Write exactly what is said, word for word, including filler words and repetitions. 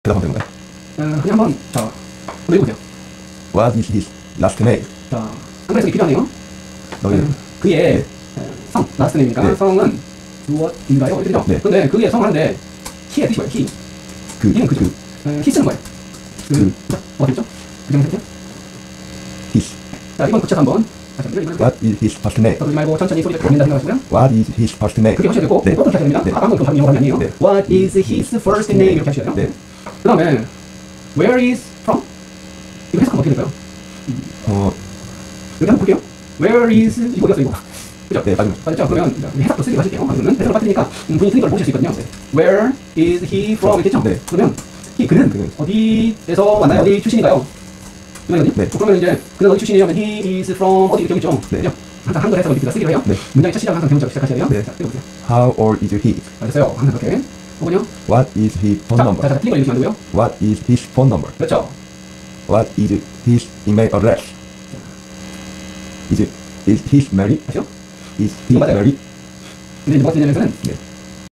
대답하면 되는 건가요? 어, 그냥 한번 자 한번 읽어보세요. What is his last name? 자 한글에서 필요하네요. 너희 음, 그의 네. 성, 라스트 네임이니까 네. 성은 무엇인가요? 이렇게 되죠? 네. 근데 그의 성 하는데 히의 뜻이 뭐예요? 히. 그, 히는 그죠? 그, 어, 히스는 뭐예요? 그, 그. 그죠? 뭐가 되죠? 그 정도 되죠? his. 자, 이번 구체적 한번 다시 한번 읽어볼게요. What is his first name? 떠들지 말고 천천히 소리를 들린다 생각하시고요. What is his first name? 그렇게 하셔야 되고 네. 어떻게 하셔야 됩니다. 네. 아, 방금 좀 영어가 아니에요. 네. What is his first name? 이렇게 하셔야 돼요. 네. 그 다음에 Where is from? 이거 해석하면 어떻게 될까요? 어, 여기 한번 볼게요. Where is 이거 어디갔어 이거? 그죠? 네, 맞습니다. 맞죠? 그러면 해석도 쓰기로 하실게요. 그러면 해석을 빠뜨리니까 음, 본인 틀린 걸 보실 수 있거든요. Where is he from? 이렇게 했죠? 네. 그러면 he, 그는 그는. 어디에서 왔나요? 어디 출신인가요? 이거거든요? 네. 그러면 이제 그는 어디 출신이냐면 he is from 어디 이렇게 있죠? 네. 그죠? 항상 한글 해석을 우리가 쓰기로 해요. 네. 문장의 첫 시작은 항상 대문자로 시작하셔야 돼요. 네. 자, 읽어보세요. How old is he? 자, 됐어요. 항상 그렇게. 혹은요? What is his phone 자, number? 자, 자, 틀린 걸 읽으시면 안 되고요. What is his phone number? 그렇죠? What is his email address? Is it, is he married? 다시요? Is he 맞아요. married? 근데 이제 뭐가 되냐면은 네.